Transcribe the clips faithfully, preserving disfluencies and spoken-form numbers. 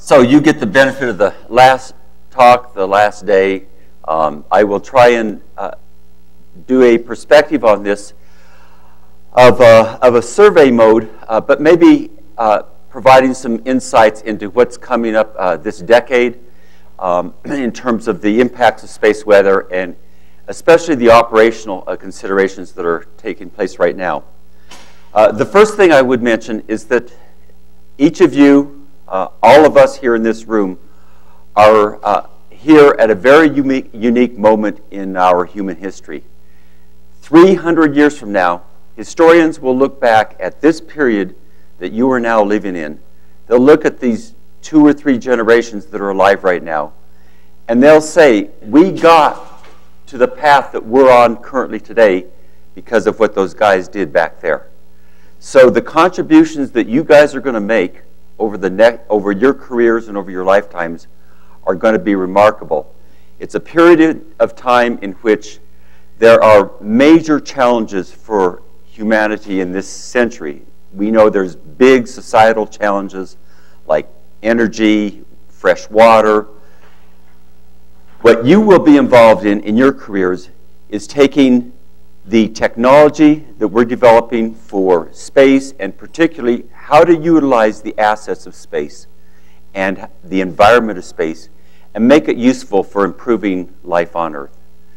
So you get the benefit of the last talk, the last day. Um, I will try and uh, do a perspective on this of a, of a survey mode, uh, but maybe uh, providing some insights into what's coming up uh, this decade um, in terms of the impacts of space weather and especially the operational uh, considerations that are taking place right now. Uh, the first thing I would mention is that each of you, uh, all of us here in this room, are uh, here at a very unique, unique moment in our human history. three hundred years from now, historians will look back at this period that you are now living in. They'll look at these two or three generations that are alive right now, and they'll say, we got to the path that we're on currently today because of what those guys did back there. So the contributions that you guys are going to make over the ne- over your careers and over your lifetimes are going to be remarkable. It's a period of time in which there are major challenges for humanity in this century. We know there's big societal challenges like energy, fresh water. What you will be involved in in your careers is taking the technology that we're developing for space, and particularly how to utilize the assets of space and the environment of space and make it useful for improving life on Earth.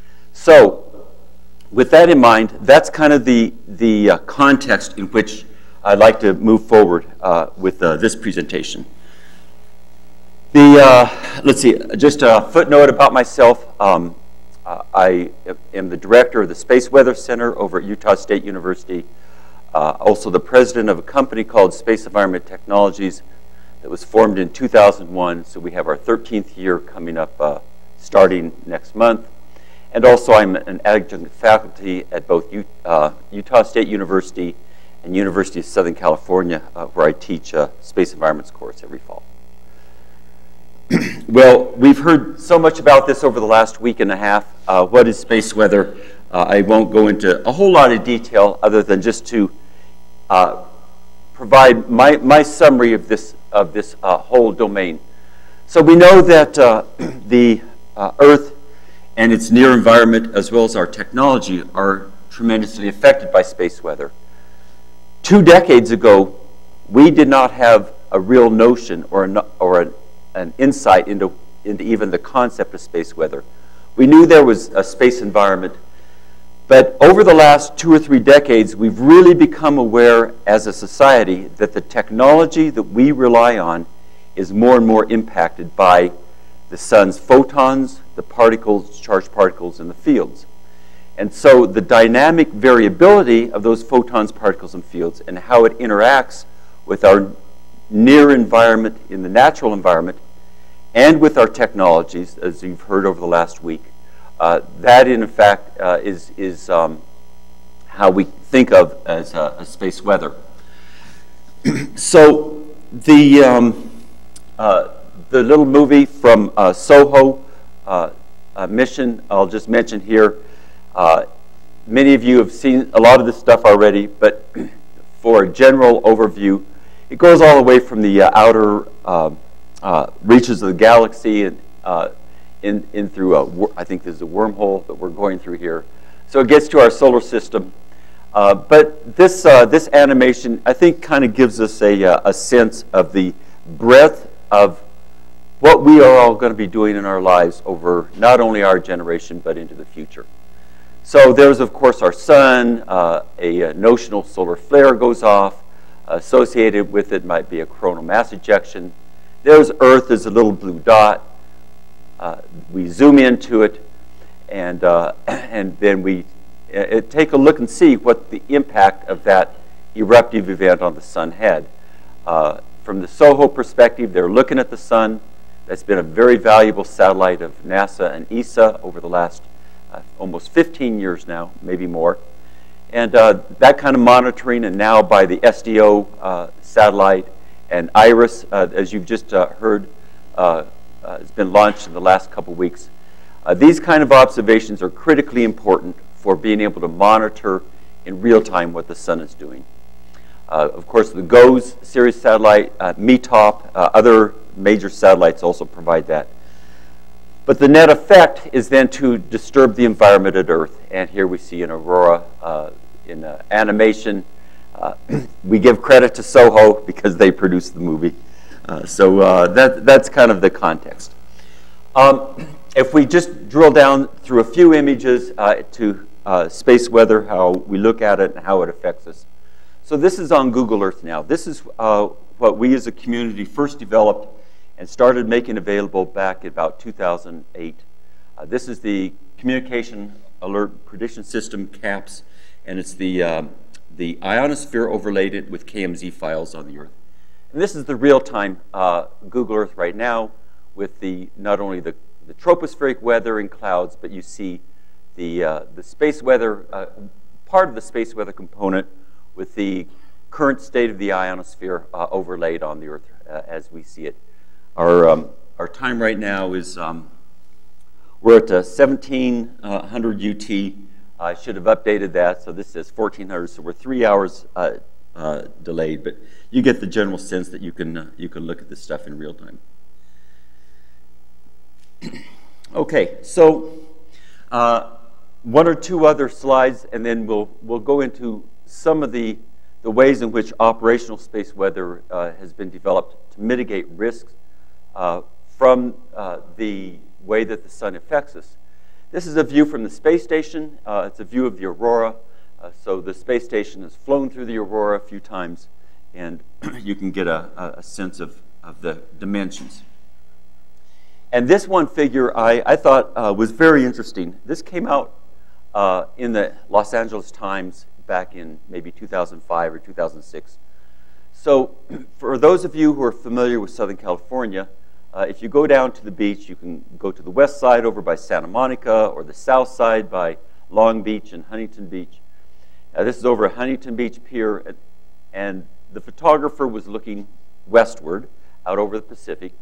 So with that in mind, that's kind of the, the uh, context in which I'd like to move forward uh, with uh, this presentation. The, uh, let's see, just a footnote about myself. Um, uh, I am the director of the Space Weather Center over at Utah State University, uh, also the president of a company called Space Environment Technologies that was formed in two thousand one, so we have our thirteenth year coming up uh, starting next month. And also I'm an adjunct faculty at both U uh, Utah State University and University of Southern California, uh, where I teach a space environments course every fall. Well, we've heard so much about this over the last week and a half. Uh, what is space weather? Uh, I won't go into a whole lot of detail other than just to uh, provide my, my summary of this, of this uh, whole domain. So we know that uh, the uh, Earth and its near environment, as well as our technology, are tremendously affected by space weather. Two decades ago, we did not have a real notion or, a, or an, an insight into, into even the concept of space weather. We knew there was a space environment, but over the last two or three decades, we've really become aware as a society that the technology that we rely on is more and more impacted by the sun's photons, the particles, charged particles in the fields. And so the dynamic variability of those photons, particles, and fields and how it interacts with our near environment in the natural environment and with our technologies, as you've heard over the last week, uh, that in fact uh, is, is um, how we think of as uh, a space weather. So the, um, uh, the little movie from uh, SOHO uh, uh, mission, I'll just mention here. Uh, many of you have seen a lot of this stuff already, but for a general overview, it goes all the way from the uh, outer uh, uh, reaches of the galaxy and uh, in, in through, a, I think there's a wormhole that we're going through here. So it gets to our solar system. Uh, but this, uh, this animation, I think, kind of gives us a, uh, a sense of the breadth of what we are all going to be doing in our lives over not only our generation, but into the future. So there's, of course, our sun. Uh, a, a notional solar flare goes off. Associated with it might be a coronal mass ejection. There's Earth as a little blue dot. Uh, we zoom into it, and, uh, and then we uh, take a look and see what the impact of that eruptive event on the sun had. Uh, from the SOHO perspective, they're looking at the sun. That's been a very valuable satellite of NASA and E S A over the last uh, almost fifteen years now, maybe more. And uh, that kind of monitoring, and now by the S D O uh, satellite and IRIS, uh, as you've just uh, heard, uh, uh, has been launched in the last couple weeks. Uh, these kind of observations are critically important for being able to monitor in real time what the sun is doing. Uh, of course, the GOES series satellite, uh, METOP, uh, other major satellites also provide that. But the net effect is then to disturb the environment at Earth. And here we see an aurora uh, in uh, animation. Uh, we give credit to Soho because they produced the movie. Uh, so uh, that, that's kind of the context. Um, if we just drill down through a few images uh, to uh, space weather, how we look at it and how it affects us. So this is on Google Earth now. This is uh, what we as a community first developed and started making available back in about two thousand eight. Uh, this is the Communication Alert Prediction System, CAPS, and it's the, um, the ionosphere overlaid with K M Z files on the Earth. And this is the real-time uh, Google Earth right now with the, not only the, the tropospheric weather and clouds, but you see the, uh, the space weather, uh, part of the space weather component with the current state of the ionosphere uh, overlaid on the Earth uh, as we see it. Our, um, our time right now is, um, we're at uh, seventeen hundred U T. I should have updated that, so this says fourteen hundred, so we're three hours uh, uh, delayed, but you get the general sense that you can, uh, you can look at this stuff in real time. Okay, so uh, one or two other slides, and then we'll, we'll go into some of the, the ways in which operational space weather uh, has been developed to mitigate risks uh, from uh, the way that the sun affects us. This is a view from the space station. Uh, it's a view of the aurora. Uh, so the space station has flown through the aurora a few times, and you can get a, a sense of, of the dimensions. And this one figure I, I thought uh, was very interesting. This came out uh, in the Los Angeles Times back in maybe two thousand five or two thousand six. So for those of you who are familiar with Southern California, uh, if you go down to the beach, you can go to the west side over by Santa Monica or the south side by Long Beach and Huntington Beach. Uh, this is over at Huntington Beach Pier, and, and the photographer was looking westward out over the Pacific.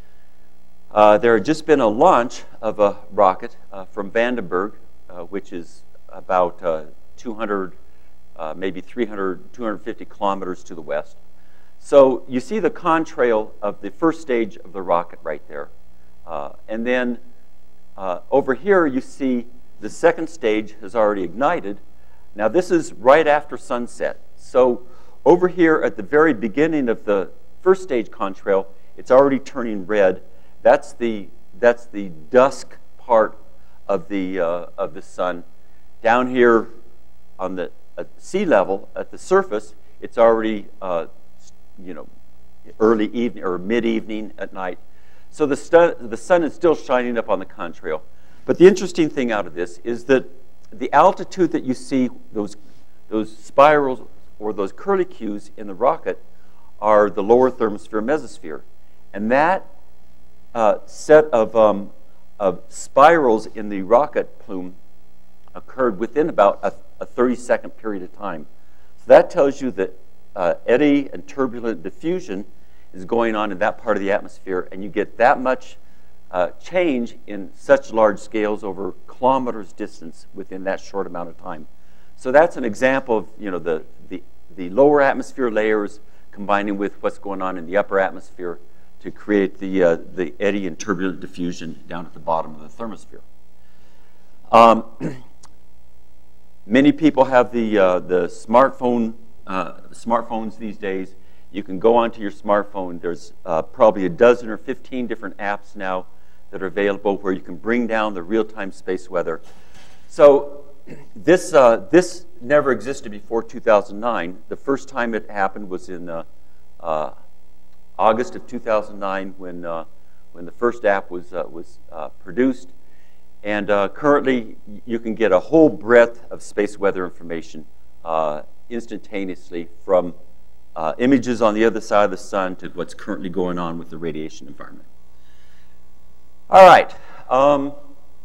Uh, there had just been a launch of a rocket uh, from Vandenberg, uh, which is about uh, two hundred, uh, maybe three hundred, two hundred fifty kilometers to the west. So you see the contrail of the first stage of the rocket right there. Uh, and then uh, over here you see the second stage has already ignited. Now this is right after sunset. So over here at the very beginning of the first stage contrail, it's already turning red. That's the, that's the dusk part of the, uh, of the sun. Down here on the at sea level, at the surface, it's already uh, you know, early evening or mid-evening at night. So the, stu the sun is still shining up on the contrail. But the interesting thing out of this is that the altitude that you see, those, those spirals or those curlicues in the rocket are the lower thermosphere mesosphere. And that uh, set of, um, of spirals in the rocket plume occurred within about a, a thirty second period of time. So that tells you that uh, eddy and turbulent diffusion is going on in that part of the atmosphere, and you get that much uh, change in such large scales over kilometers distance within that short amount of time. So that's an example of, you know, the, the, the lower atmosphere layers combining with what's going on in the upper atmosphere to create the, uh, the eddy and turbulent diffusion down at the bottom of the thermosphere. Um, many people have the, uh, the smartphone, uh, smartphones these days. You can go onto your smartphone. There's uh, probably a dozen or fifteen different apps now that are available where you can bring down the real-time space weather. So this, uh, this never existed before two thousand nine. The first time it happened was in uh, uh, August of two thousand nine when, uh, when the first app was, uh, was uh, produced. And uh, currently, you can get a whole breadth of space weather information uh, instantaneously from uh, images on the other side of the sun to what's currently going on with the radiation environment. All right. Um,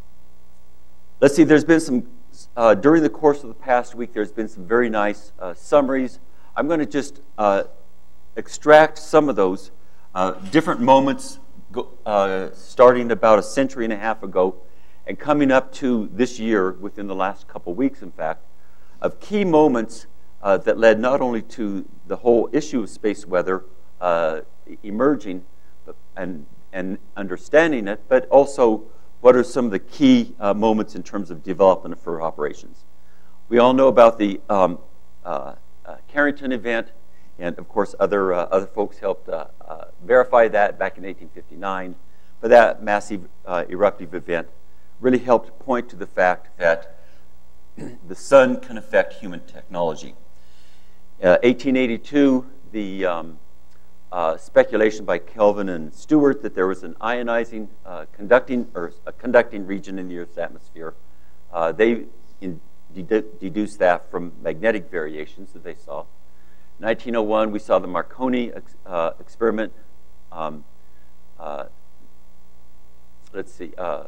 let's see, there's been some, uh, during the course of the past week, there's been some very nice uh, summaries. I'm going to just uh, extract some of those uh, different moments go, uh, starting about a century and a half ago and coming up to this year, within the last couple weeks, in fact, of key moments uh, that led not only to the whole issue of space weather uh, emerging but, and, and understanding it, but also what are some of the key uh, moments in terms of development for operations. We all know about the um, uh, uh, Carrington event, and of course other, uh, other folks helped uh, uh, verify that back in eighteen fifty-nine. But that massive uh, eruptive event really helped point to the fact that the sun can affect human technology. Uh, eighteen eighty-two, the um, uh, speculation by Kelvin and Stewart that there was an ionizing, uh, conducting, or a conducting region in the Earth's atmosphere. Uh, they in, dedu deduced that from magnetic variations that they saw. nineteen oh one, we saw the Marconi ex uh, experiment. Um, uh, let's see. Uh,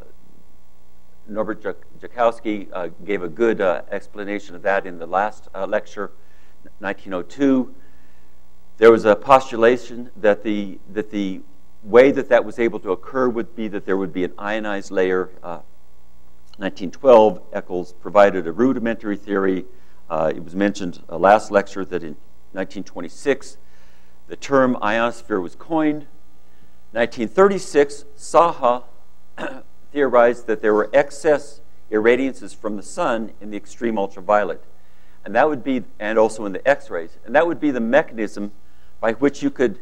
Norbert Joukowsky uh, gave a good uh, explanation of that in the last uh, lecture, nineteen oh two. There was a postulation that the, that the way that that was able to occur would be that there would be an ionized layer. Uh, nineteen twelve, Eccles provided a rudimentary theory. Uh, it was mentioned uh, last lecture that in nineteen twenty-six, the term ionosphere was coined. nineteen thirty-six, Saha theorized that there were excess irradiances from the sun in the extreme ultraviolet, and that would be, and also in the X-rays, and that would be the mechanism by which you could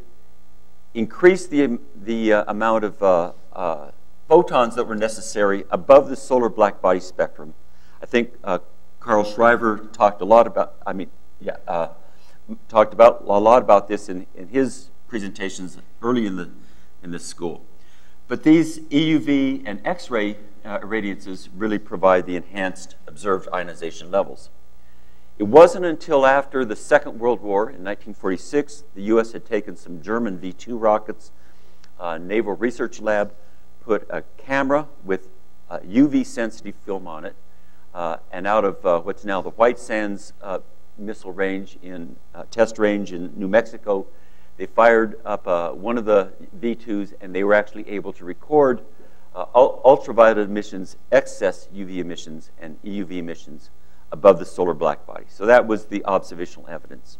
increase the the uh, amount of uh, uh, photons that were necessary above the solar black body spectrum. I think uh, Carl Schreiber talked a lot about. I mean, yeah, uh, talked about a lot about this in in his presentations early in the in this school. But these E U V and X-ray uh, irradiances really provide the enhanced observed ionization levels. It wasn't until after the Second World War in nineteen forty-six, the U S had taken some German V two rockets, uh, Naval Research Lab put a camera with uh, U V-sensitive film on it, uh, and out of uh, what's now the White Sands uh, missile range in uh, test range in New Mexico, they fired up uh, one of the V twos, and they were actually able to record uh, ultraviolet emissions, excess U V emissions, and E U V emissions above the solar black body. So that was the observational evidence.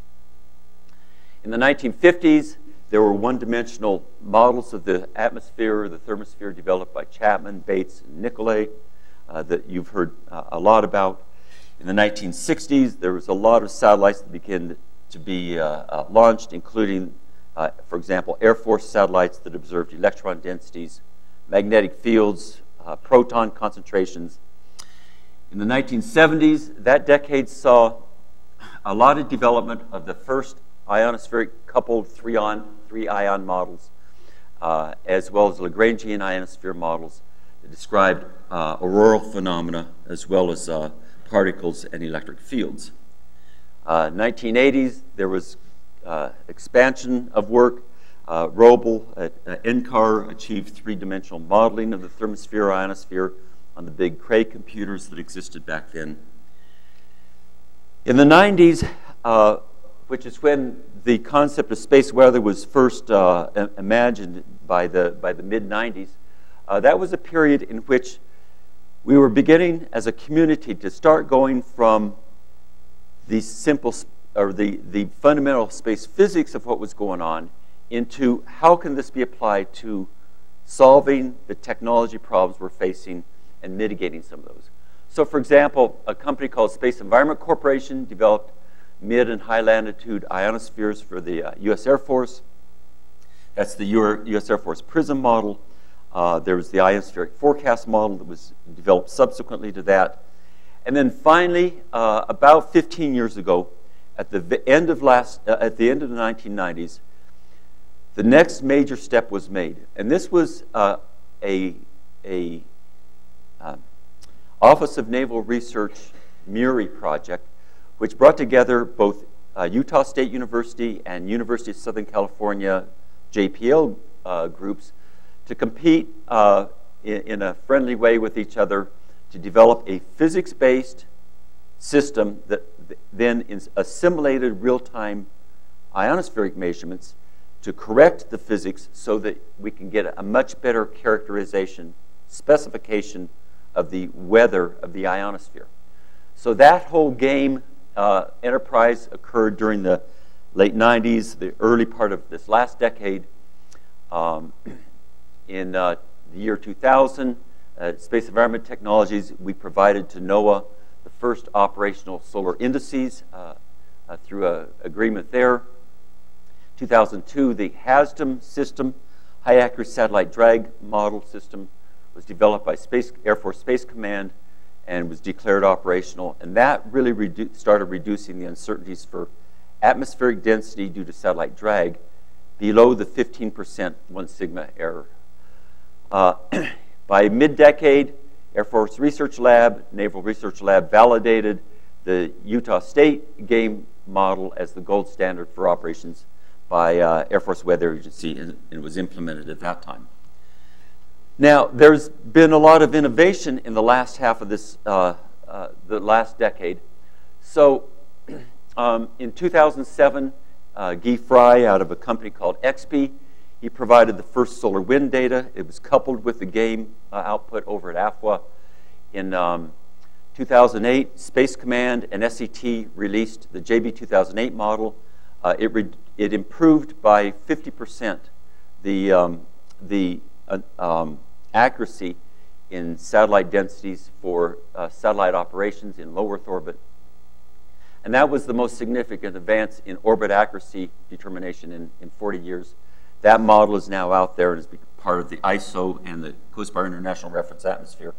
In the nineteen fifties, there were one-dimensional models of the atmosphere or the thermosphere developed by Chapman, Bates, and Nicolay uh, that you've heard uh, a lot about. In the nineteen sixties, there was a lot of satellites that began to be uh, uh, launched, including Uh, for example, Air Force satellites that observed electron densities, magnetic fields, uh, proton concentrations. In the nineteen seventies, that decade saw a lot of development of the first ionospheric coupled three-ion three-ion models, uh, as well as Lagrangian ionosphere models that described uh, auroral phenomena as well as uh, particles and electric fields. Uh, nineteen eighties, there was Uh, expansion of work. Uh, Roble at uh, N C A R achieved three-dimensional modeling of the thermosphere, ionosphere on the big Cray computers that existed back then. In the nineties, uh, which is when the concept of space weather was first uh, imagined by the, by the mid nineties, uh, that was a period in which we were beginning as a community to start going from these simple or the, the fundamental space physics of what was going on into how can this be applied to solving the technology problems we're facing and mitigating some of those. So for example, a company called Space Environment Corporation developed mid and high latitude ionospheres for the uh, U S Air Force. That's the U S Air Force PRISM model. Uh, there was the ionospheric forecast model that was developed subsequently to that. And then finally, uh, about fifteen years ago, At the end of last, uh, at the end of the nineteen nineties, the next major step was made, and this was uh, a a uh, Office of Naval Research MURI project, which brought together both uh, Utah State University and University of Southern California J P L uh, groups to compete uh, in, in a friendly way with each other to develop a physics-based system that then assimilated real-time ionospheric measurements to correct the physics so that we can get a much better characterization, specification of the weather of the ionosphere. So that whole game uh, enterprise occurred during the late nineties, the early part of this last decade. Um, in uh, the year two thousand, uh, Space Environment Technologies, we provided to NOAA the first operational solar indices uh, uh, through an agreement there. two thousand two, the HASDM system, High Accuracy Satellite Drag Model System, was developed by Space, Air Force Space Command and was declared operational. And that really redu started reducing the uncertainties for atmospheric density due to satellite drag below the fifteen percent one sigma error. Uh, by mid-decade, Air Force Research Lab, Naval Research Lab validated the Utah State game model as the gold standard for operations by uh, Air Force Weather Agency, and it was implemented at that time. Now, there's been a lot of innovation in the last half of this, uh, uh, the last decade. So, um, in two thousand seven, uh, Guy Fry, out of a company called X P, he provided the first solar wind data. It was coupled with the game uh, output over at A F W A. In um, two thousand eight, Space Command and S C T released the J B two thousand eight model. Uh, it, re it improved by fifty percent the, um, the uh, um, accuracy in satellite densities for uh, satellite operations in low Earth orbit. And that was the most significant advance in orbit accuracy determination in, in forty years. That model is now out there and is part of the I S O and the COSPAR International Reference Atmosphere.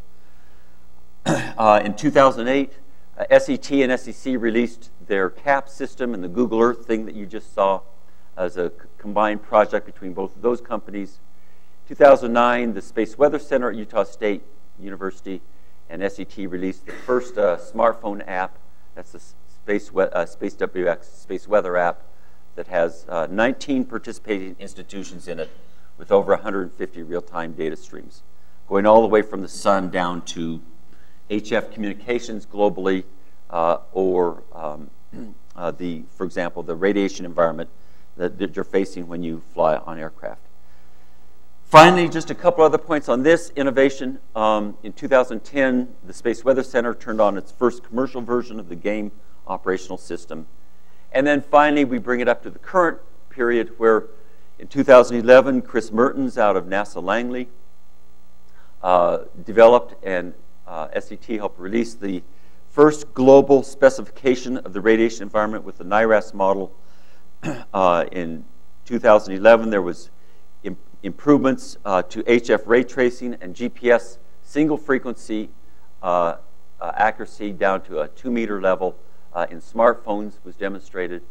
Uh, in two thousand eight, uh, S E T and S E C released their CAP system and the Google Earth thing that you just saw as a combined project between both of those companies. two thousand nine, the Space Weather Center at Utah State University and S E T released the first uh, smartphone app. That's the Space, uh, Space W X Space Weather app that has uh, nineteen participating institutions in it with over one hundred fifty real-time data streams, going all the way from the sun down to H F communications globally, uh, or um, uh, the, for example, the radiation environment that, that you're facing when you fly on aircraft. Finally, just a couple other points on this innovation. Um, in two thousand ten, the Space Weather Center turned on its first commercial version of the game operational system. And then finally, we bring it up to the current period where in two thousand eleven, Chris Mertens out of NASA Langley uh, developed and uh, S C T helped release the first global specification of the radiation environment with the NIRAS model. Uh, in two thousand eleven, there was im improvements uh, to H F ray tracing and G P S single frequency uh, uh, accuracy down to a two meter level uh, in smartphones was demonstrated.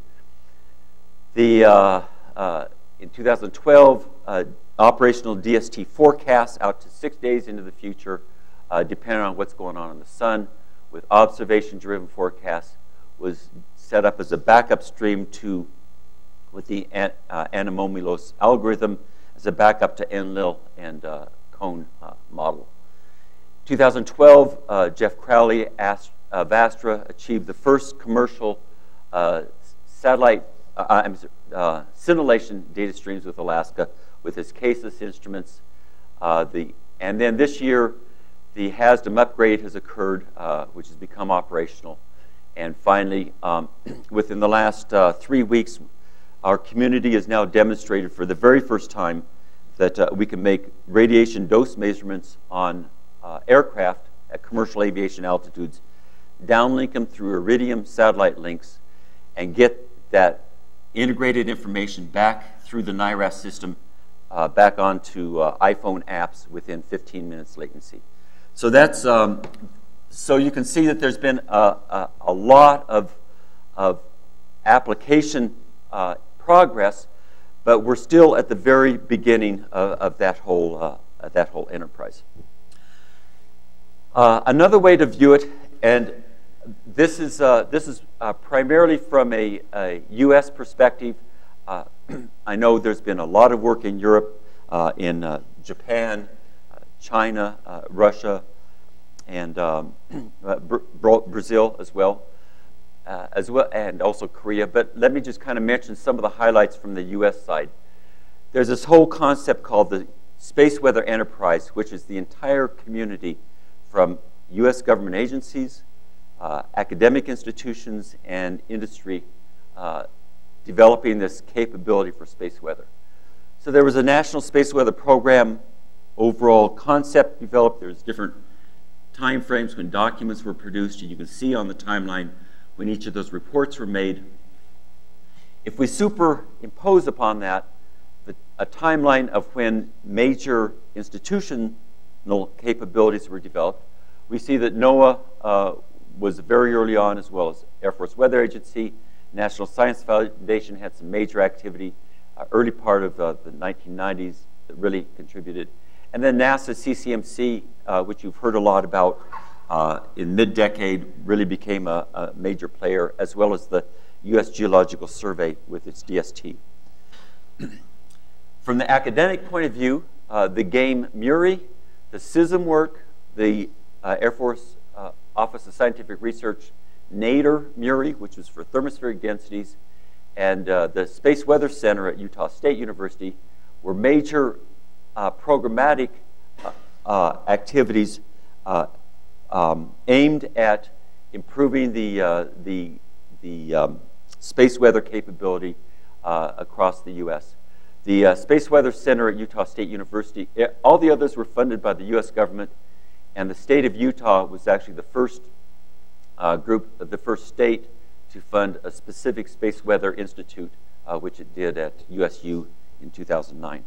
The, uh, uh, in two thousand twelve, uh, operational D S T forecasts out to six days into the future, uh, depending on what's going on in the sun, with observation-driven forecasts, was set up as a backup stream to, with the an, uh, Anemomelos algorithm, as a backup to Enlil and uh, Cone uh, model. two thousand twelve, uh, Jeff Crowley asked, uh, Vastra achieved the first commercial uh, satellite uh, uh, scintillation data streams with Alaska with his CASIS instruments. Uh, the, and then this year, the HASDM upgrade has occurred, uh, which has become operational. And finally, um, within the last uh, three weeks, our community has now demonstrated for the very first time that uh, we can make radiation dose measurements on uh, aircraft at commercial aviation altitudes, downlink them through Iridium satellite links, and get that integrated information back through the NIRAS system uh, back onto uh, iPhone apps within fifteen minutes latency. So that's um, so you can see that there's been a, a, a lot of, of application uh, progress, but we're still at the very beginning of, of that whole uh, of that whole enterprise. Uh, another way to view it, and this is uh, this is uh, primarily from a, a U S perspective. Uh, I know there's been a lot of work in Europe, uh, in uh, Japan, uh, China, uh, Russia, and um, Br Brazil as well. Uh, as well, and also Korea, but let me just kind of mention some of the highlights from the U S side. There's this whole concept called the Space Weather Enterprise, which is the entire community from U S government agencies, uh, academic institutions and industry uh, developing this capability for space weather. So there was a National Space Weather Program overall concept developed. There's different time frames when documents were produced, and you can see on the timeline when each of those reports were made. If we superimpose upon that the, a timeline of when major institutional capabilities were developed, we see that NOAA uh, was very early on, as well as Air Force Weather Agency. National Science Foundation had some major activity uh, early part of uh, the nineteen nineties that really contributed. And then NASA C C M C, uh, which you've heard a lot about uh, in mid-decade, really became a, a major player, as well as the U S Geological Survey with its D S T. From the academic point of view, uh, the game MURI, the SISM work, the uh, Air Force uh, Office of Scientific Research NADER MURI, which was for thermospheric densities, and uh, the Space Weather Center at Utah State University were major uh, programmatic uh, uh, activities uh, um, aimed at improving the, uh, the, the um, space weather capability uh, across the U S. The uh, Space Weather Center at Utah State University, all the others were funded by the U S government, and the state of Utah was actually the first uh, group, the first state to fund a specific Space Weather Institute, uh, which it did at U S U in two thousand nine.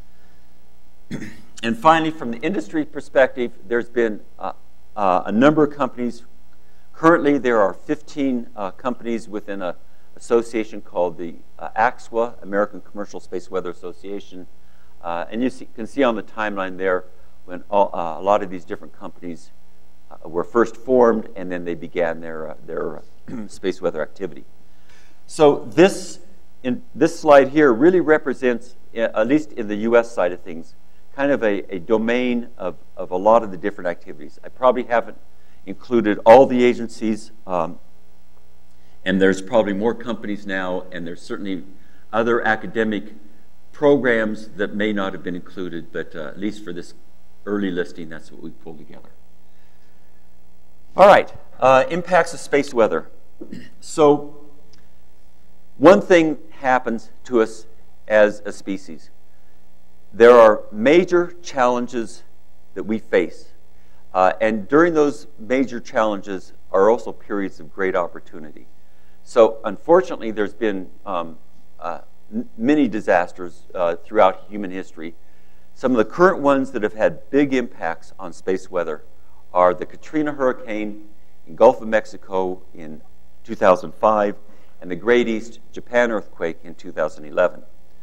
And finally, from the industry perspective, there's been uh, uh, a number of companies. Currently, there are fifteen uh, companies within an association called the uh, A C S W A, American Commercial Space Weather Association. Uh, and you see, can see on the timeline there when all, uh, a lot of these different companies uh, were first formed, and then they began their, uh, their uh, space weather activity. So this, in, this slide here really represents, at least in the U S side of things, kind of a, a domain of, of a lot of the different activities. I probably haven't included all the agencies, um, and there's probably more companies now, and there's certainly other academic programs that may not have been included, but uh, at least for this early listing, that's what we pulled together. All right, uh, impacts of space weather. So one thing happens to us as a species. There are major challenges that we face. Uh, and during those major challenges are also periods of great opportunity. So unfortunately, there's been um, uh, many disasters uh, throughout human history. Some of the current ones that have had big impacts on space weather are the Katrina hurricane in Gulf of Mexico in two thousand five and the Great East Japan earthquake in two thousand eleven.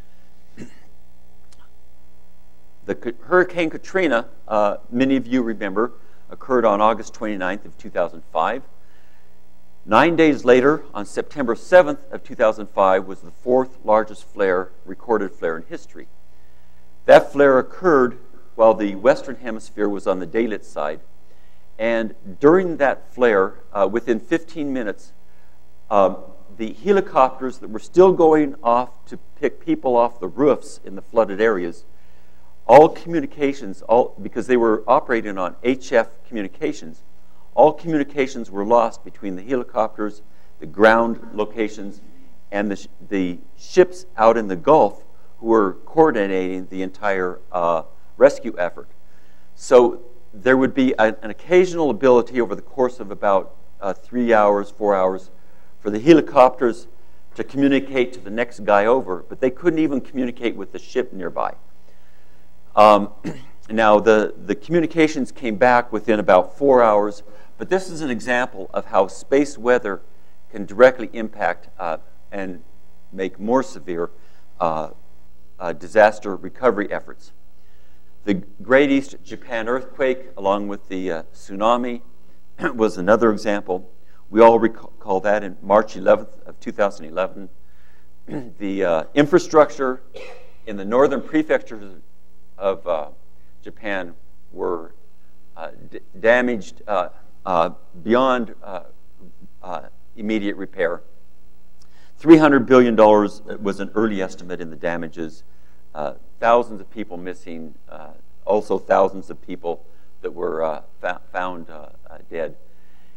The Hurricane Katrina, uh, many of you remember, occurred on August twenty-ninth of two thousand five. Nine days later, on September seventh of two thousand five, was the fourth largest flare, recorded flare in history. That flare occurred while the Western Hemisphere was on the daylit side. And during that flare, uh, within fifteen minutes, um, the helicopters that were still going off to pick people off the roofs in the flooded areas, all communications, all, because they were operating on H F communications, all communications were lost between the helicopters, the ground locations, and the, sh the ships out in the Gulf who were coordinating the entire uh, rescue effort. So there would be a, an occasional ability over the course of about uh, three hours, four hours, for the helicopters to communicate to the next guy over, but they couldn't even communicate with the ship nearby. Um, now, the, the communications came back within about four hours, but this is an example of how space weather can directly impact uh, and make more severe uh, uh, disaster recovery efforts. The Great East Japan earthquake, along with the uh, tsunami, was another example. We all recall that in March eleventh of two thousand eleven. The uh, infrastructure in the northern prefectures of uh, Japan were uh, damaged uh, uh, beyond uh, uh, immediate repair. three hundred billion dollars was an early estimate in the damages. Uh, thousands of people missing, uh, also thousands of people that were uh, fa found uh, uh, dead.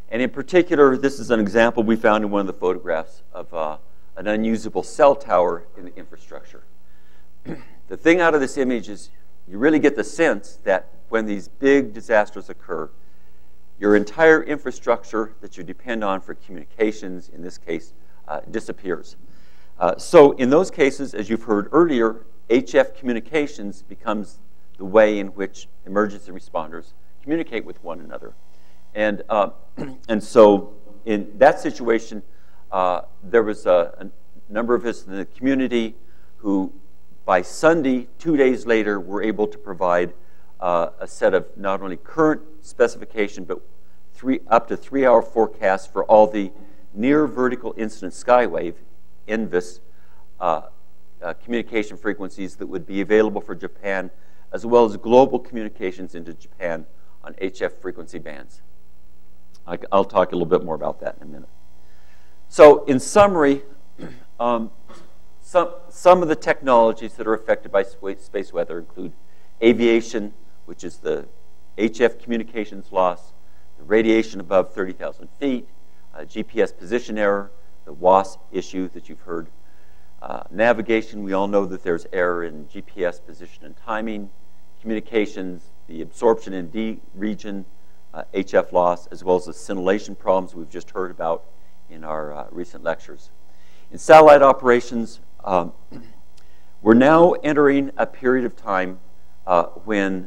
And in particular, this is an example we found in one of the photographs of uh, an unusable cell tower in the infrastructure. The thing out of this image is you really get the sense that when these big disasters occur, your entire infrastructure that you depend on for communications, in this case, uh, disappears. Uh, so in those cases, as you've heard earlier, H F communications becomes the way in which emergency responders communicate with one another. And, uh, and so in that situation, uh, there was a, a number of us in the community who, by Sunday, two days later, were able to provide uh, a set of not only current specification, but three, up to three-hour forecasts for all the near vertical incident skywave, N V I S, uh, uh, communication frequencies that would be available for Japan, as well as global communications into Japan on H F frequency bands. I, I'll talk a little bit more about that in a minute. So in summary, um, some, some of the technologies that are affected by space weather include aviation, which is the H F communications loss, the radiation above thirty thousand feet, uh, G P S position error, the W A S issue that you've heard. Uh, navigation, we all know that there's error in G P S position and timing. Communications, the absorption in D region, uh, H F loss, as well as the scintillation problems we've just heard about in our uh, recent lectures. In satellite operations, um, we're now entering a period of time uh, when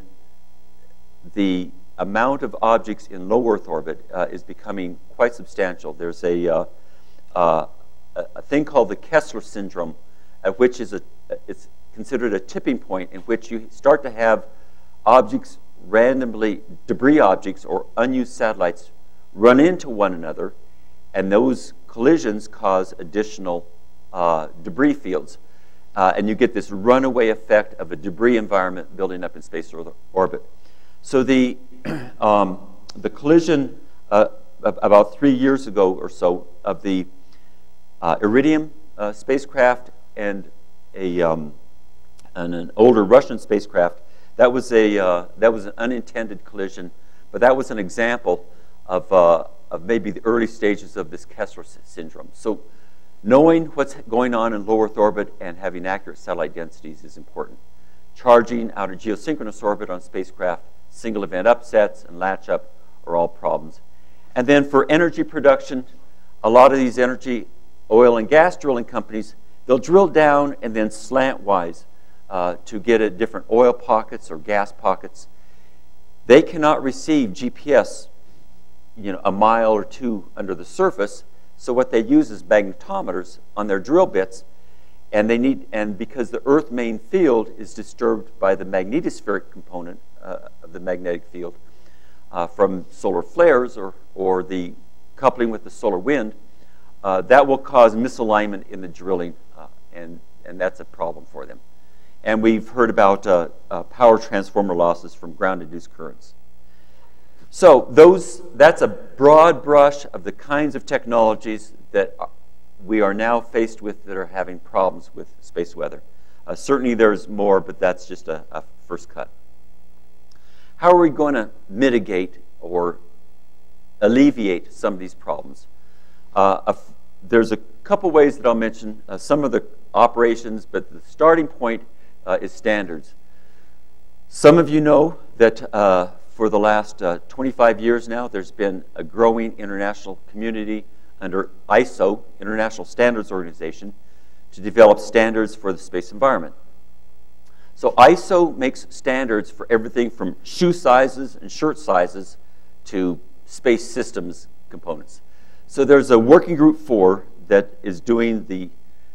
the amount of objects in low Earth orbit uh, is becoming quite substantial. There's a, uh, uh, a thing called the Kessler syndrome, at which is a, it's considered a tipping point in which you start to have objects randomly, debris objects or unused satellites run into one another, and those collisions cause additional uh, debris fields. Uh, and you get this runaway effect of a debris environment building up in space or orbit. So the, um, the collision uh, about three years ago or so of the uh, Iridium uh, spacecraft and a, um, and an older Russian spacecraft, that was, a, uh, that was an unintended collision, but that was an example of, uh, of maybe the early stages of this Kessler syndrome. So knowing what's going on in low Earth orbit and having accurate satellite densities is important. Charging out of geosynchronous orbit on spacecraft, single event upsets, and latch up are all problems. And then for energy production, a lot of these energy, oil and gas drilling companies, they'll drill down and then slant-wise uh, to get at different oil pockets or gas pockets. They cannot receive G P S, you know, a mile or two under the surface. So what they use is magnetometers on their drill bits, and they need, and because the Earth main field is disturbed by the magnetospheric component uh, of the magnetic field uh, from solar flares or or the coupling with the solar wind, uh, that will cause misalignment in the drilling, uh, and and that's a problem for them. And we've heard about uh, uh, power transformer losses from ground-induced currents. So those, that's a broad brush of the kinds of technologies that we are now faced with that are having problems with space weather. Uh, certainly there's more, but that's just a, a first cut. How are we going to mitigate or alleviate some of these problems? Uh, a, there's a couple ways that I'll mention, uh, some of the operations, but the starting point uh, is standards. Some of you know that uh, for the last uh, twenty-five years now, there's been a growing international community under I S O, International Standards Organization, to develop standards for the space environment. So I S O makes standards for everything from shoe sizes and shirt sizes to space systems components. So there's a working group four that is doing the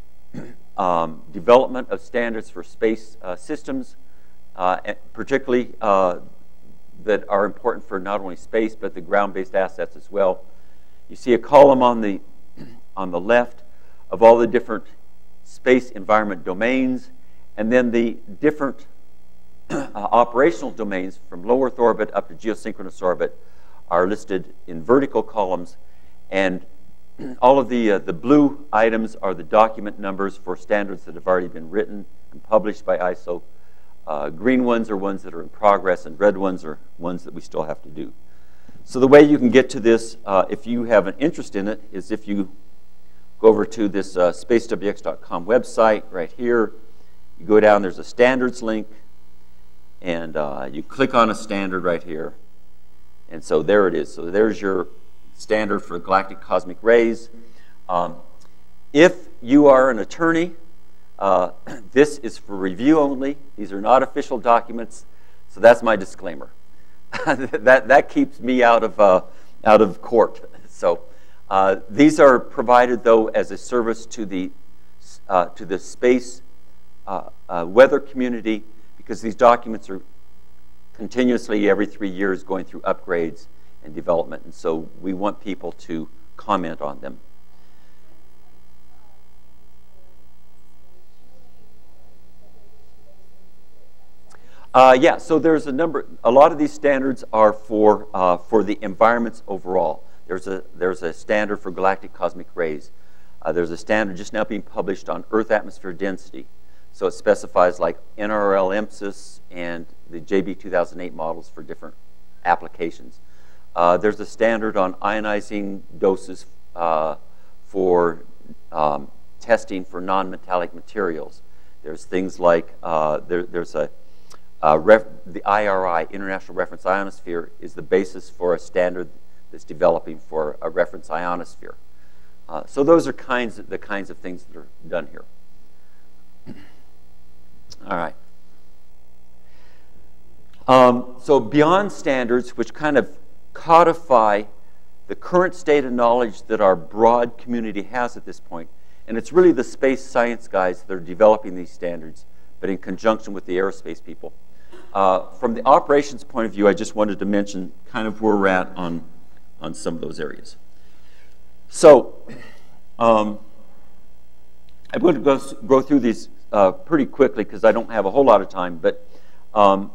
um, development of standards for space uh, systems, uh, and particularly uh, that are important for not only space but the ground-based assets as well. You see a column on the on the left of all the different space environment domains, and then the different uh, operational domains from low Earth orbit up to geosynchronous orbit are listed in vertical columns, and all of the uh, the blue items are the document numbers for standards that have already been written and published by I S O. Uh, green ones are ones that are in progress, and red ones are ones that we still have to do. So the way you can get to this, uh, if you have an interest in it, is if you go over to this uh, space w x dot com website right here. You go down, there's a standards link, and uh, you click on a standard right here. And so there it is. So there's your standard for galactic cosmic rays. Um, if you are an attorney, uh, this is for review only. These are not official documents. So that's my disclaimer. that, that keeps me out of, uh, out of court. So uh, these are provided, though, as a service to the, uh, to the space uh, uh, weather community, because these documents are continuously every three years going through upgrades and development, and so we want people to comment on them. Uh, yeah, so there's a number. A lot of these standards are for uh, for the environments overall. There's a there's a standard for galactic cosmic rays. Uh, there's a standard just now being published on Earth atmosphere density. So it specifies like N R L M S I S and the J B two thousand eight models for different applications. Uh, there's a standard on ionizing doses uh, for um, testing for non-metallic materials. There's things like uh, there, there's a Uh, ref, the I R I, International Reference Ionosphere, is the basis for a standard that's developing for a reference ionosphere. Uh, so those are kinds of, the kinds of things that are done here. All right. Um, so beyond standards, which kind of codify the current state of knowledge that our broad community has at this point, and it's really the space science guys that are developing these standards, but in conjunction with the aerospace people. Uh, from the operations point of view, I just wanted to mention kind of where we're at on, on some of those areas. So um, I'm going to go, go through these uh, pretty quickly because I don't have a whole lot of time, but um,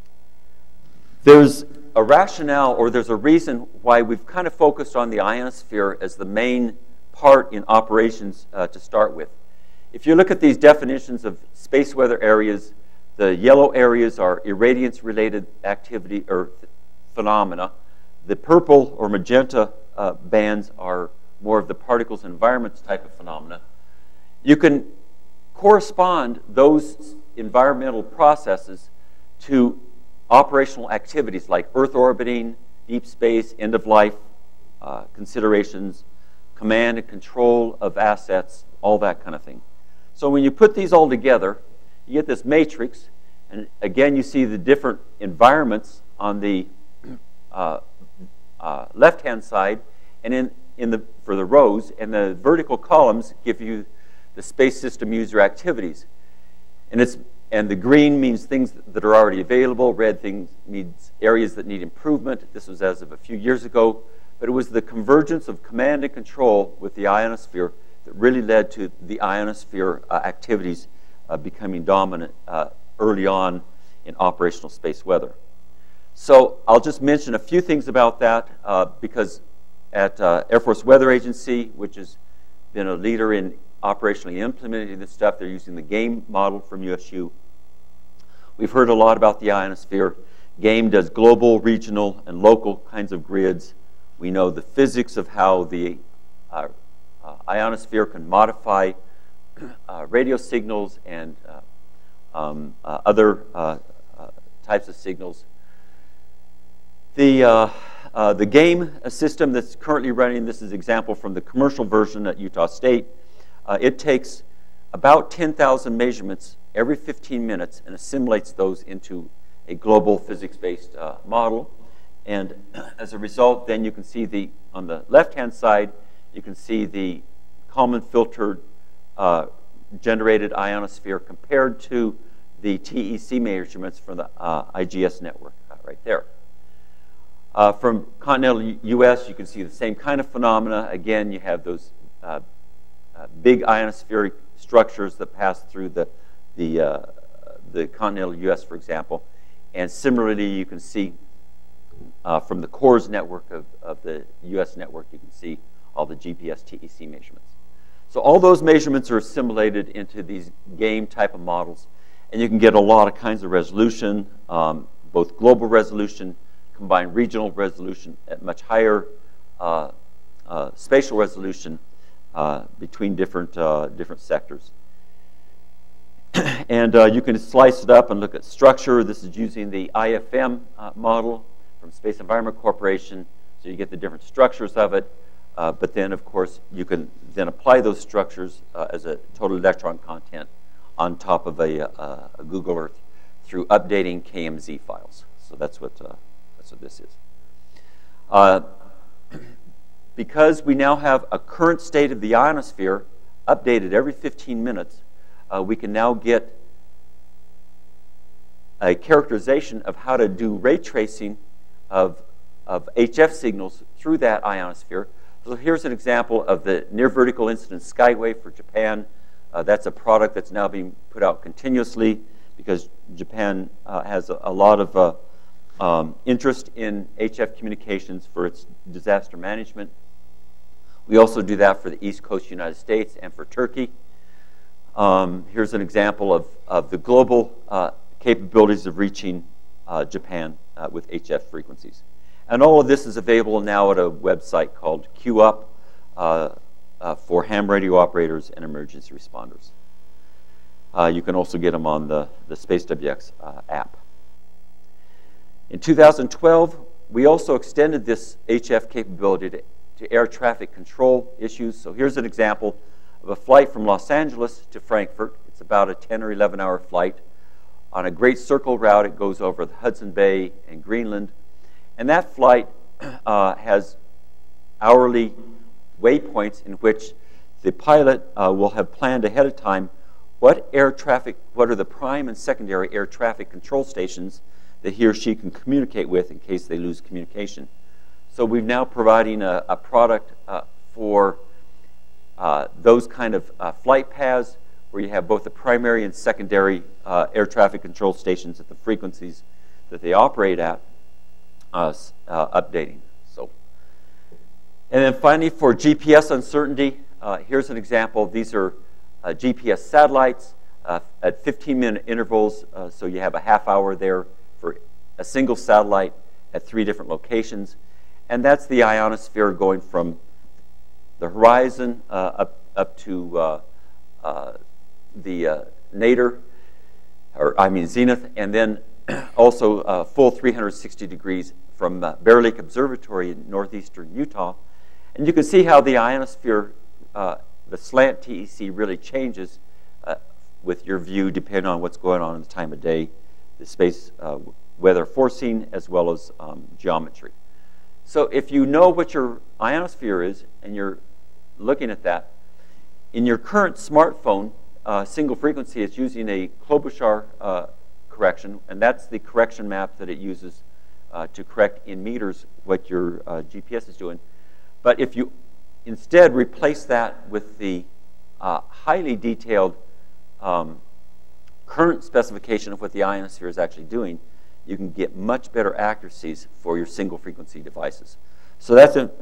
there's a rationale, or there's a reason why we've kind of focused on the ionosphere as the main part in operations uh, to start with. If you look at these definitions of space weather areas, the yellow areas are irradiance-related activity or phenomena. The purple or magenta uh, bands are more of the particles and environments type of phenomena. You can correspond those environmental processes to operational activities like Earth orbiting, deep space, end-of-life uh, considerations, command and control of assets, all that kind of thing. So when you put these all together, you get this matrix, and again you see the different environments on the uh, uh, left-hand side, and in, in the, for the rows, and the vertical columns give you the space system user activities. And, it's, and the green means things that are already available, red things means areas that need improvement. This was as of a few years ago, but it was the convergence of command and control with the ionosphere that really led to the ionosphere uh, activities Uh, becoming dominant uh, early on in operational space weather. So I'll just mention a few things about that uh, because at uh, Air Force Weather Agency, which has been a leader in operationally implementing this stuff, they're using the GAME model from U S U. We've heard a lot about the ionosphere. GAME does global, regional, and local kinds of grids. We know the physics of how the uh, uh, ionosphere can modify Uh, radio signals and uh, um, uh, other uh, uh, types of signals. The, uh, uh, the GAME system that's currently running, this is an example from the commercial version at Utah State. Uh, it takes about ten thousand measurements every fifteen minutes and assimilates those into a global physics-based uh, model. And as a result, then you can see the, on the left-hand side, you can see the Kalman filtered Uh, generated ionosphere compared to the T E C measurements from the uh, I G S network uh, right there. Uh, from continental U S, you can see the same kind of phenomena. Again, you have those uh, uh, big ionospheric structures that pass through the, the, uh, the continental U S, for example. And similarly, you can see uh, from the CORS network of, of the U S network, you can see all the G P S T E C measurements. So all those measurements are assimilated into these GAME type of models, and you can get a lot of kinds of resolution, um, both global resolution, combine regional resolution at much higher uh, uh, spatial resolution uh, between different, uh, different sectors. And uh, you can slice it up and look at structure. This is using the I F M uh, model from Space Environment Corporation, so you get the different structures of it. Uh, but then, of course, you can then apply those structures uh, as a total electron content on top of a, uh, a Google Earth through updating K M Z files. So that's what, uh, that's what this is. Uh, because we now have a current state of the ionosphere updated every fifteen minutes, uh, we can now get a characterization of how to do ray tracing of, of H F signals through that ionosphere. So here's an example of the near vertical incidence skywave for Japan. Uh, that's a product that's now being put out continuously because Japan uh, has a, a lot of uh, um, interest in H F communications for its disaster management. We also do that for the East Coast United States and for Turkey. Um, here's an example of, of the global uh, capabilities of reaching uh, Japan uh, with H F frequencies. And all of this is available now at a website called Q up uh, uh, for ham radio operators and emergency responders. Uh, you can also get them on the, the Space W X uh, app. In two thousand twelve, we also extended this H F capability to, to air traffic control issues. So here's an example of a flight from Los Angeles to Frankfurt. It's about a ten or eleven hour flight. On a Great Circle route, it goes over the Hudson Bay and Greenland. And that flight uh, has hourly waypoints in which the pilot uh, will have planned ahead of time what air traffic, what are the prime and secondary air traffic control stations that he or she can communicate with in case they lose communication. So we're now providing a, a product uh, for uh, those kind of uh, flight paths where you have both the primary and secondary uh, air traffic control stations at the frequencies that they operate at. Uh, uh, updating. So, and then finally, for G P S uncertainty, uh, here's an example. These are uh, G P S satellites uh, at fifteen minute intervals. Uh, so you have a half hour there for a single satellite at three different locations, and that's the ionosphere going from the horizon uh, up up to uh, uh, the uh, nadir, or I mean zenith, and then also uh, full three hundred sixty degrees from uh, Bear Lake Observatory in northeastern Utah. And you can see how the ionosphere, uh, the slant T E C really changes uh, with your view depending on what's going on in the time of day, the space uh, weather forcing, as well as um, geometry. So if you know what your ionosphere is and you're looking at that, in your current smartphone, uh, single frequency, it's using a Klobuchar uh, correction, and that's the correction map that it uses uh, to correct in meters what your uh, G P S is doing. But if you instead replace that with the uh, highly detailed um, current specification of what the ionosphere is actually doing, you can get much better accuracies for your single frequency devices. So that's in,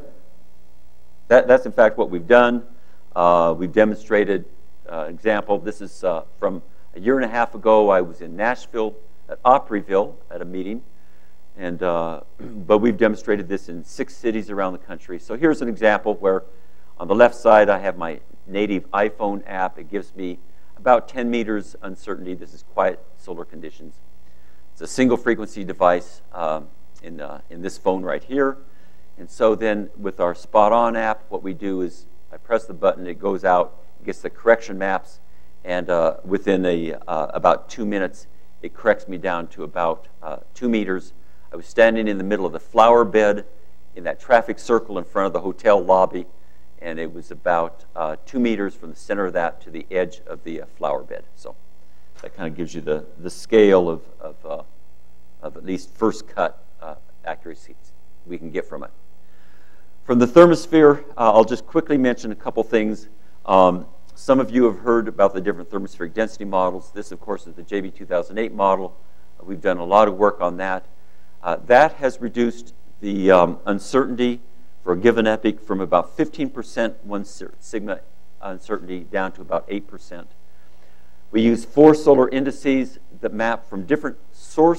that, that's in fact what we've done. Uh, we've demonstrated uh, an example. This is uh, from a year and a half ago. I was in Nashville at Opryville at a meeting, and uh, but we've demonstrated this in six cities around the country. So here's an example where on the left side I have my native iPhone app. It gives me about ten meters uncertainty. This is quiet solar conditions. It's a single frequency device um, in, uh, in this phone right here. And so then with our Spot On app, what we do is I press the button, it goes out, it gets the correction maps, and uh, within a, uh, about two minutes, it corrects me down to about uh, two meters. I was standing in the middle of the flower bed in that traffic circle in front of the hotel lobby, and it was about uh, two meters from the center of that to the edge of the uh, flower bed. So that kind of gives you the, the scale of, of, uh, of at least first cut uh, accuracies we can get from it. From the thermosphere, uh, I'll just quickly mention a couple things. Um, some of you have heard about the different thermospheric density models. This, of course, is the J B two thousand eight model. Uh, we've done a lot of work on that. Uh, that has reduced the um, uncertainty for a given epoch from about fifteen percent one sigma uncertainty down to about eight percent. We use four solar indices that map from different source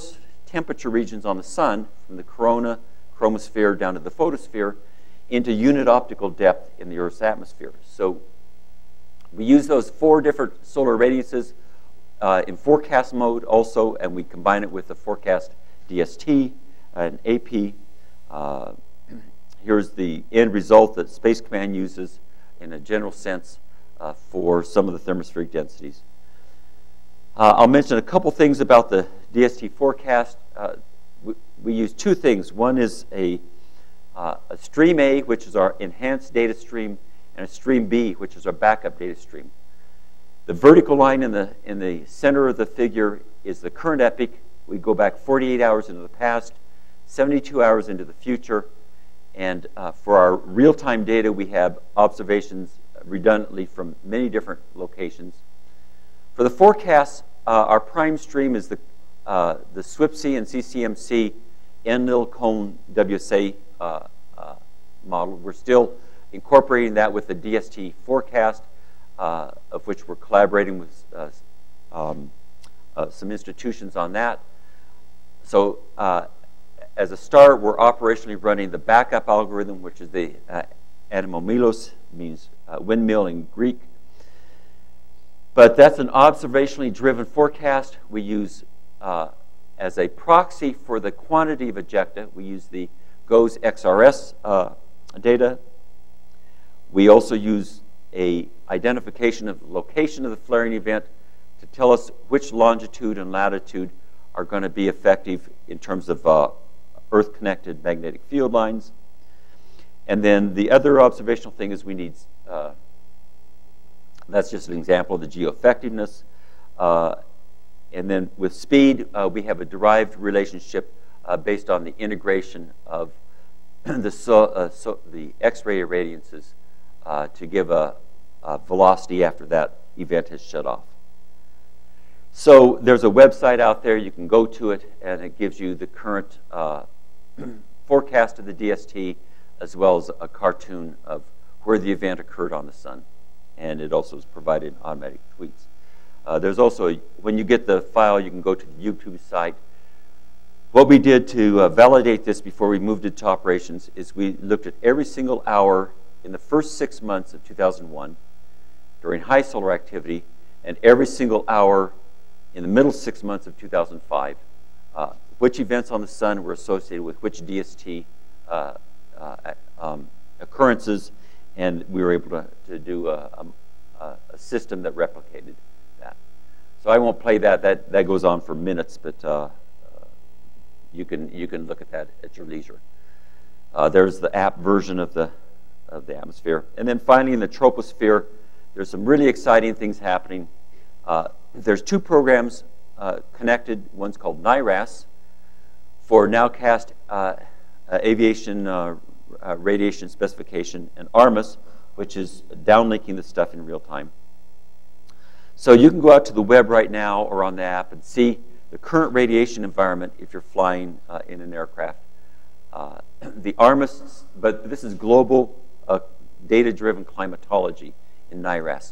temperature regions on the sun, from the corona, chromosphere down to the photosphere, into unit optical depth in the Earth's atmosphere. So we use those four different solar radiances uh, in forecast mode also, and we combine it with the forecast D S T and A P. Uh, here's the end result that Space Command uses in a general sense uh, for some of the thermospheric densities. Uh, I'll mention a couple things about the D S T forecast. Uh, we, we use two things. One is a, uh, a stream A, which is our enhanced data stream, and a stream B, which is our backup data stream. The vertical line in the, in the center of the figure is the current epoch. We go back forty-eight hours into the past, seventy-two hours into the future, and uh, for our real-time data, we have observations redundantly from many different locations. For the forecasts, uh, our prime stream is the, uh, the S W I P C and C C M C Enlil cone W S A uh, uh, model. We're still incorporating that with the D S T forecast, uh, of which we're collaborating with uh, um, uh, some institutions on that. So uh, as a start, we're operationally running the backup algorithm, which is the uh, anemomelos, means uh, windmill in Greek. But that's an observationally driven forecast. We use, uh, as a proxy for the quantity of ejecta, we use the GOES X R S uh, data. We also use a identification of the location of the flaring event to tell us which longitude and latitude are going to be effective in terms of uh, Earth-connected magnetic field lines. And then the other observational thing is we need, uh, that's just an example of the geo-effectiveness. Uh, and then with speed, uh, we have a derived relationship uh, based on the integration of the, so, uh, so the X-ray irradiances uh, to give a, a velocity after that event has shut off. So there's a website out there, you can go to it, and it gives you the current uh, forecast of the D S T, as well as a cartoon of where the event occurred on the sun. And it also is provided in automatic tweets. Uh, there's also, a, when you get the file, you can go to the YouTube site. What we did to uh, validate this before we moved into operations is we looked at every single hour in the first six months of two thousand one during high solar activity, and every single hour in the middle six months of two thousand five, uh, which events on the sun were associated with which D S T uh, uh, um, occurrences, and we were able to, to do a, a, a system that replicated that. So I won't play that. That, that goes on for minutes, but uh, uh, you can, you can look at that at your leisure. Uh, there's the app version of the, of the atmosphere. And then finally, in the troposphere, there's some really exciting things happening. Uh, there's two programs uh, connected. One's called NIRAS for nowcast uh, uh, aviation uh, uh, radiation specification, and ARMAS, which is downlinking the stuff in real time. So you can go out to the web right now or on the app and see the current radiation environment if you're flying uh, in an aircraft. Uh, the ARMAS, but this is global uh, data-driven climatology in NIRAS.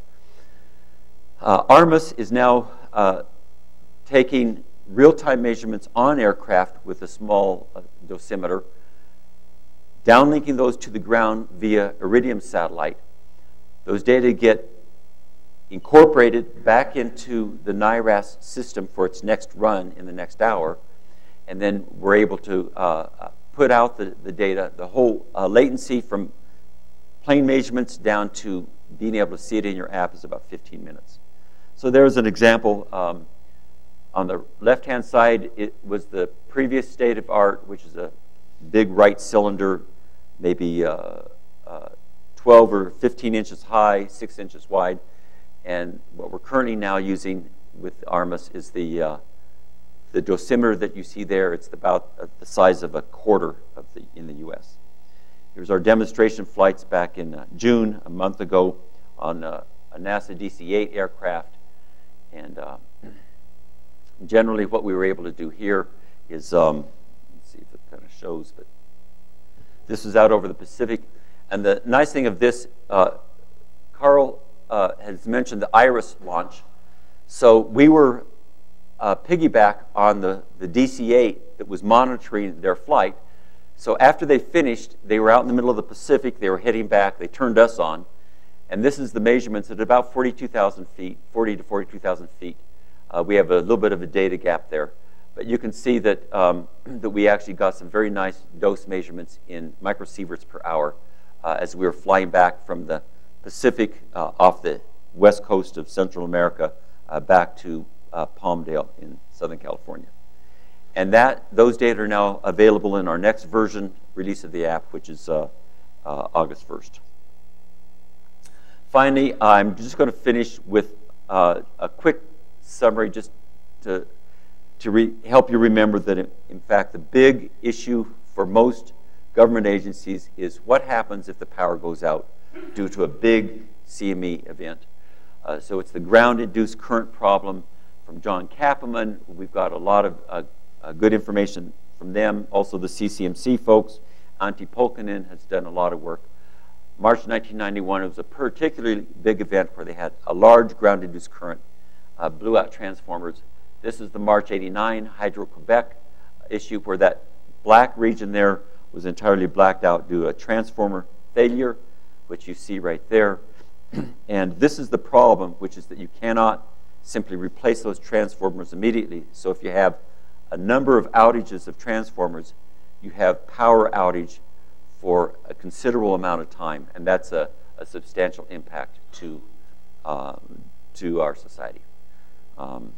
Uh, ARMAS is now uh, taking real-time measurements on aircraft with a small uh, dosimeter, downlinking those to the ground via Iridium satellite. Those data get incorporated back into the NIRAS system for its next run in the next hour, and then we're able to uh, put out the, the data, the whole uh, latency from plane measurements down to being able to see it in your app is about fifteen minutes. So there's an example. Um, on the left-hand side, it was the previous state of art, which is a big right cylinder, maybe uh, uh, twelve or fifteen inches high, six inches wide. And what we're currently now using with ARMAS is the, uh, the dosimeter that you see there. It's about uh, the size of a quarter of the, in the U S. Here's our demonstration flights back in uh, June, a month ago, on uh, a NASA D C eight aircraft. And uh, generally what we were able to do here is, um, let's see if it kind of shows, but this is out over the Pacific. And the nice thing of this, uh, Carl uh, has mentioned the IRIS launch. So we were uh, piggyback on the, the D C eight that was monitoring their flight. So after they finished, they were out in the middle of the Pacific. They were heading back. They turned us on. And this is the measurements at about forty-two thousand feet, forty to forty-two thousand feet. Uh, we have a little bit of a data gap there. But you can see that, um, that we actually got some very nice dose measurements in microsieverts per hour uh, as we were flying back from the Pacific uh, off the west coast of Central America uh, back to uh, Palmdale in Southern California. And that, those data are now available in our next version release of the app, which is uh, uh, August first. Finally, I'm just going to finish with uh, a quick summary just to, to re help you remember that, in, in fact, the big issue for most government agencies is what happens if the power goes out due to a big C M E event. Uh, so it's the ground-induced current problem from John Kappelman. We've got a lot of uh, uh, good information from them. Also the C C M C folks. Antti Polkinen has done a lot of work. March nineteen ninety-one, it was a particularly big event where they had a large ground-induced current, uh, blew out transformers. This is the March eighty-nine Hydro-Quebec issue where that black region there was entirely blacked out due to a transformer failure, which you see right there. And this is the problem, which is that you cannot simply replace those transformers immediately. So if you have a number of outages of transformers, you have power outage for a considerable amount of time, and that's a, a substantial impact to, um, to our society. Um,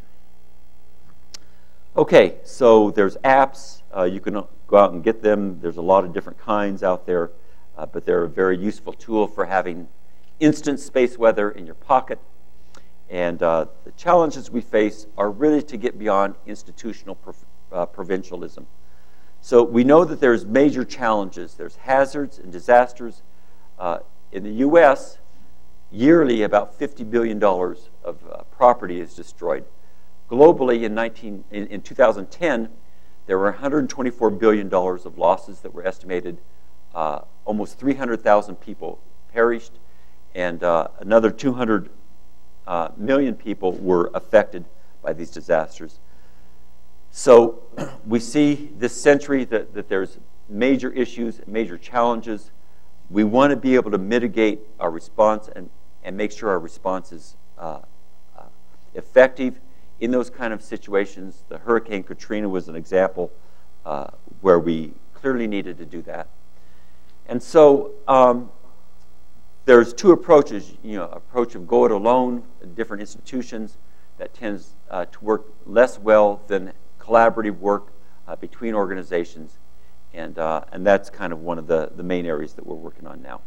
okay, so there's apps. Uh, you can go out and get them. There's a lot of different kinds out there, uh, but they're a very useful tool for having instant space weather in your pocket. And uh, the challenges we face are really to get beyond institutional pro uh, provincialism. So we know that there's major challenges. There's hazards and disasters. Uh, in the U S, yearly about fifty billion dollars of uh, property is destroyed. Globally, in, nineteen, in, in two thousand ten, there were one hundred twenty-four billion dollars of losses that were estimated. Uh, almost three hundred thousand people perished, and uh, another two hundred uh, million people were affected by these disasters. So we see this century that, that there's major issues, major challenges. We want to be able to mitigate our response and, and make sure our response is uh, uh, effective in those kind of situations. The Hurricane Katrina was an example uh, where we clearly needed to do that. And so um, there's two approaches, you know, approach of go it alone, different institutions that tends uh, to work less well than collaborative work uh, between organizations, and, uh, and that's kind of one of the, the main areas that we're working on now.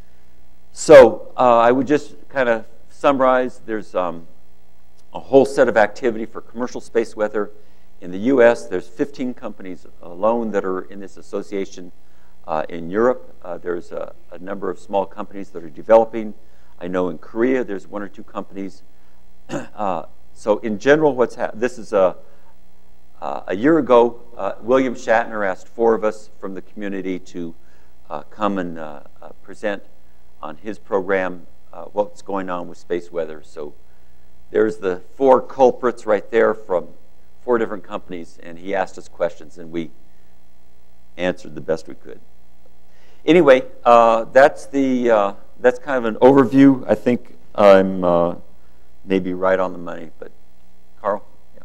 So uh, I would just kind of summarize, there's um, a whole set of activity for commercial space weather. In the U S, there's fifteen companies alone that are in this association. Uh, in Europe, uh, there's a, a number of small companies that are developing. I know in Korea, there's one or two companies. uh, so in general, what's happening, this is a, Uh, a year ago, uh, William Shatner asked four of us from the community to uh, come and uh, uh, present on his program uh, what's going on with space weather. So there's the four culprits right there from four different companies, and he asked us questions, and we answered the best we could. Anyway, uh, that's the uh, that's kind of an overview. I think I'm uh, maybe right on the money, but Carl.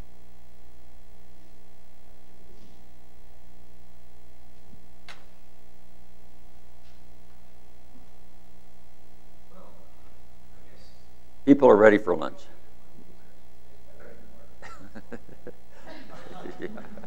People are ready for lunch. Yeah.